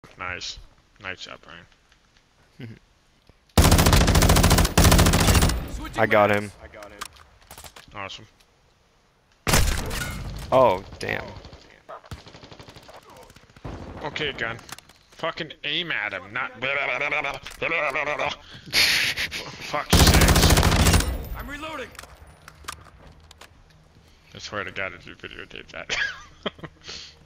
Nice. Nice job, Brian. I got him. Awesome. Oh, damn. Okay, gun. Fucking aim at him, not. Fuck sakes. I'm reloading. I swear to God, if you videotape that.